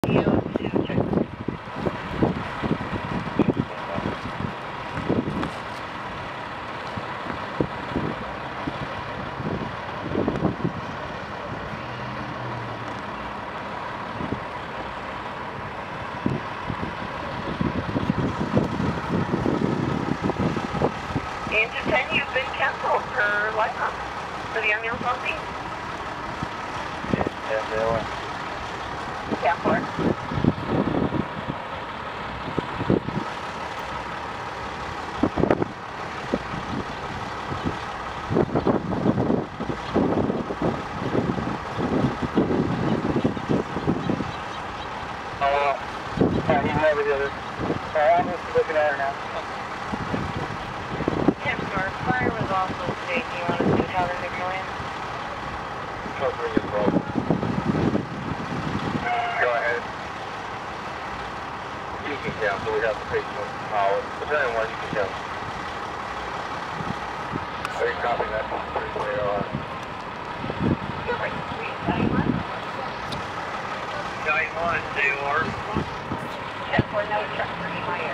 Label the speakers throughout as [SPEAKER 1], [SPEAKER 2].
[SPEAKER 1] You've been canceled for lifetime. For the ambulance on scene.
[SPEAKER 2] Yeah, they are.
[SPEAKER 1] Yeah, for it.
[SPEAKER 2] He's never did it. I'm just looking at her now.
[SPEAKER 1] Fire was also state. Do you want to do how to signal in?
[SPEAKER 2] Covering as well. Go ahead. You can count, so we have the patient power. Depending on what you can count. Are you copying that?
[SPEAKER 1] Yeah, right.
[SPEAKER 2] 9-1, they are.
[SPEAKER 1] 10-4, no truck for Meyer.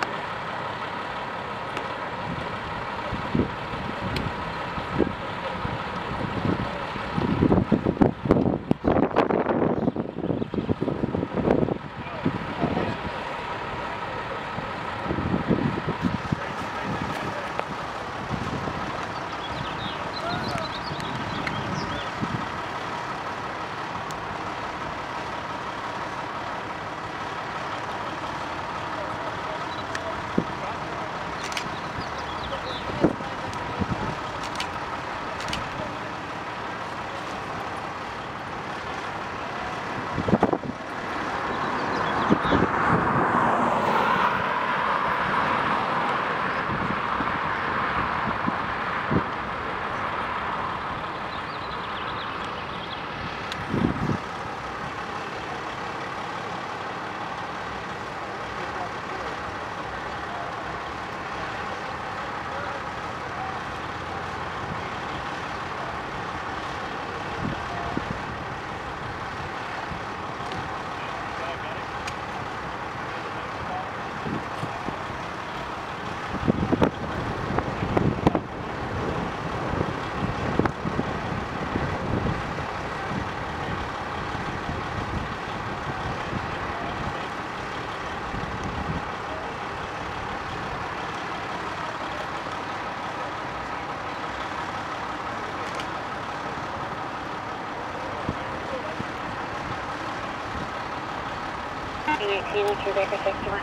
[SPEAKER 1] Through Baker 61.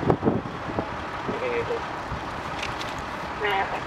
[SPEAKER 1] Okay.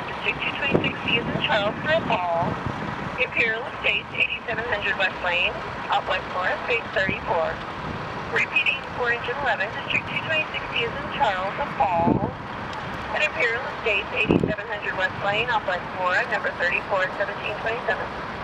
[SPEAKER 1] District 226C is in Charles for a call. Imperial Estates, 8700 West Lane, West Florida, space 34. Repeating, 4 Engine 11, District 226C is in Charles, a call. At Imperial Estates, 8700 West Lane, West Florida, number 34, 1727.